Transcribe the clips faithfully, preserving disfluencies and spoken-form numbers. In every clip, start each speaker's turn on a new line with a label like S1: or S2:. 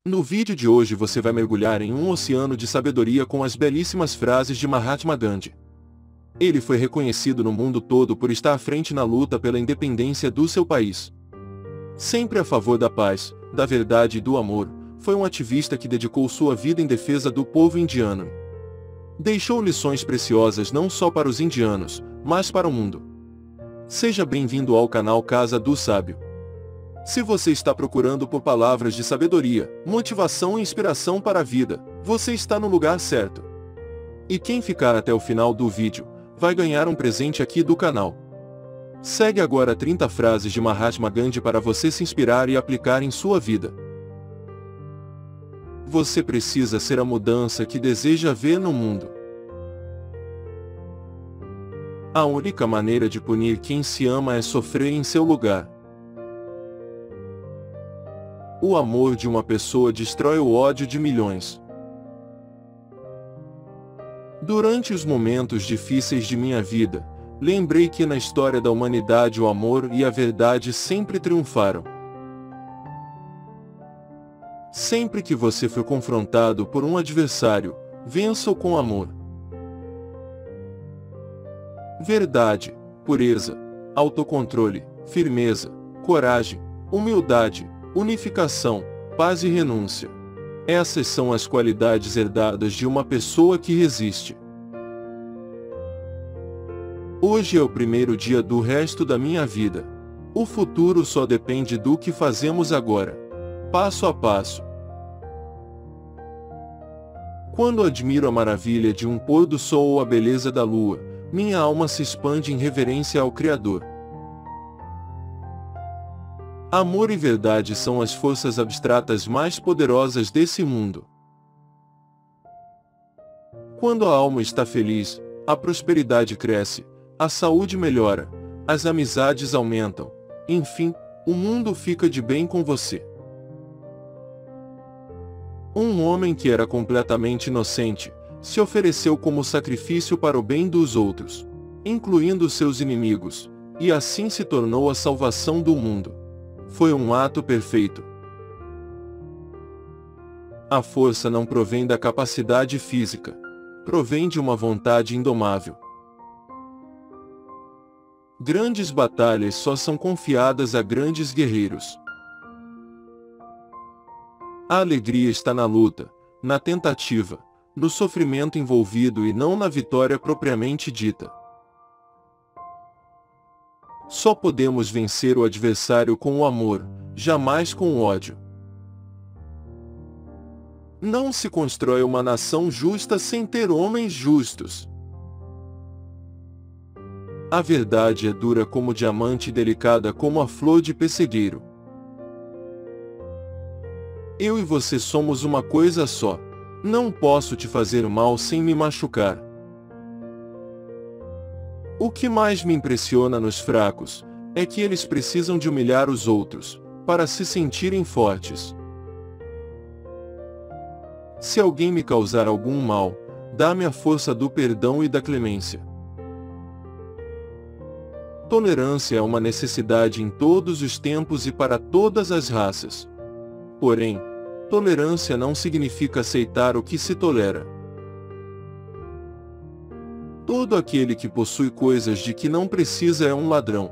S1: No vídeo de hoje você vai mergulhar em um oceano de sabedoria com as belíssimas frases de Mahatma Gandhi. Ele foi reconhecido no mundo todo por estar à frente na luta pela independência do seu país. Sempre a favor da paz, da verdade e do amor, foi um ativista que dedicou sua vida em defesa do povo indiano. Deixou lições preciosas não só para os indianos, mas para o mundo. Seja bem-vindo ao canal Casa do Sábio. Se você está procurando por palavras de sabedoria, motivação e inspiração para a vida, você está no lugar certo. E quem ficar até o final do vídeo, vai ganhar um presente aqui do canal. Segue agora trinta frases de Mahatma Gandhi para você se inspirar e aplicar em sua vida. Você precisa ser a mudança que deseja ver no mundo. A única maneira de punir quem se ama é sofrer em seu lugar. O amor de uma pessoa destrói o ódio de milhões. Durante os momentos difíceis de minha vida, lembrei que na história da humanidade o amor e a verdade sempre triunfaram. Sempre que você for confrontado por um adversário, vença-o com amor. Verdade, pureza, autocontrole, firmeza, coragem, humildade, unificação, paz e renúncia. Essas são as qualidades herdadas de uma pessoa que resiste. Hoje é o primeiro dia do resto da minha vida. O futuro só depende do que fazemos agora. Passo a passo. Quando admiro a maravilha de um pôr do sol ou a beleza da lua, minha alma se expande em reverência ao Criador. Amor e verdade são as forças abstratas mais poderosas desse mundo. Quando a alma está feliz, a prosperidade cresce, a saúde melhora, as amizades aumentam, enfim, o mundo fica de bem com você. Um homem que era completamente inocente, se ofereceu como sacrifício para o bem dos outros, incluindo seus inimigos, e assim se tornou a salvação do mundo. Foi um ato perfeito. A força não provém da capacidade física, provém de uma vontade indomável. Grandes batalhas só são confiadas a grandes guerreiros. A alegria está na luta, na tentativa, no sofrimento envolvido e não na vitória propriamente dita. Só podemos vencer o adversário com o amor, jamais com o ódio. Não se constrói uma nação justa sem ter homens justos. A verdade é dura como diamante e delicada como a flor de pessegueiro. Eu e você somos uma coisa só. Não posso te fazer mal sem me machucar. O que mais me impressiona nos fracos, é que eles precisam de humilhar os outros, para se sentirem fortes. Se alguém me causar algum mal, dá-me a força do perdão e da clemência. Tolerância é uma necessidade em todos os tempos e para todas as raças. Porém, tolerância não significa aceitar o que se tolera. Todo aquele que possui coisas de que não precisa é um ladrão.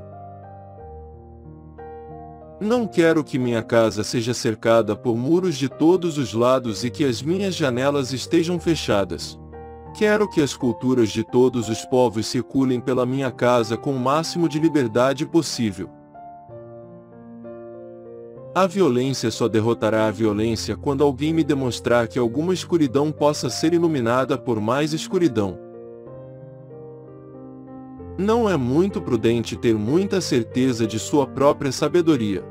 S1: Não quero que minha casa seja cercada por muros de todos os lados e que as minhas janelas estejam fechadas. Quero que as culturas de todos os povos circulem pela minha casa com o máximo de liberdade possível. A violência só derrotará a violência quando alguém me demonstrar que alguma escuridão possa ser iluminada por mais escuridão. Não é muito prudente ter muita certeza de sua própria sabedoria.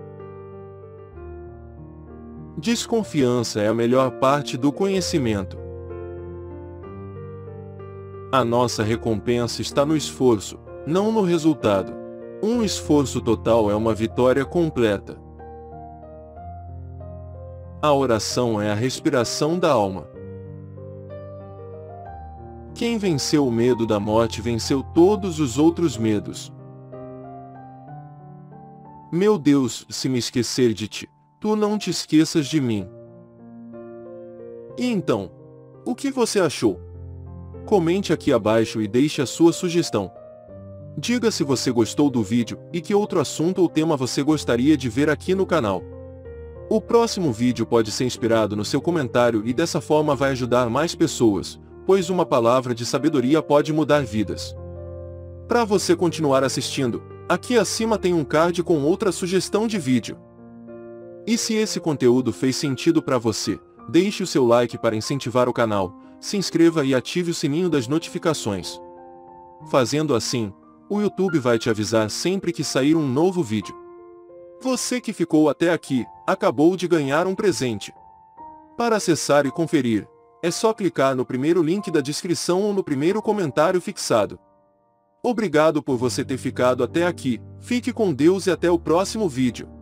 S1: Desconfiança é a melhor parte do conhecimento. A nossa recompensa está no esforço, não no resultado. Um esforço total é uma vitória completa. A oração é a respiração da alma. Quem venceu o medo da morte venceu todos os outros medos. Meu Deus, se me esquecer de ti, tu não te esqueças de mim. E então, o que você achou? Comente aqui abaixo e deixe a sua sugestão. Diga se você gostou do vídeo e que outro assunto ou tema você gostaria de ver aqui no canal. O próximo vídeo pode ser inspirado no seu comentário e dessa forma vai ajudar mais pessoas, pois uma palavra de sabedoria pode mudar vidas. Para você continuar assistindo, aqui acima tem um card com outra sugestão de vídeo. E se esse conteúdo fez sentido para você, deixe o seu like para incentivar o canal, se inscreva e ative o sininho das notificações. Fazendo assim, o YouTube vai te avisar sempre que sair um novo vídeo. Você que ficou até aqui, acabou de ganhar um presente. Para acessar e conferir, é só clicar no primeiro link da descrição ou no primeiro comentário fixado. Obrigado por você ter ficado até aqui, fique com Deus e até o próximo vídeo.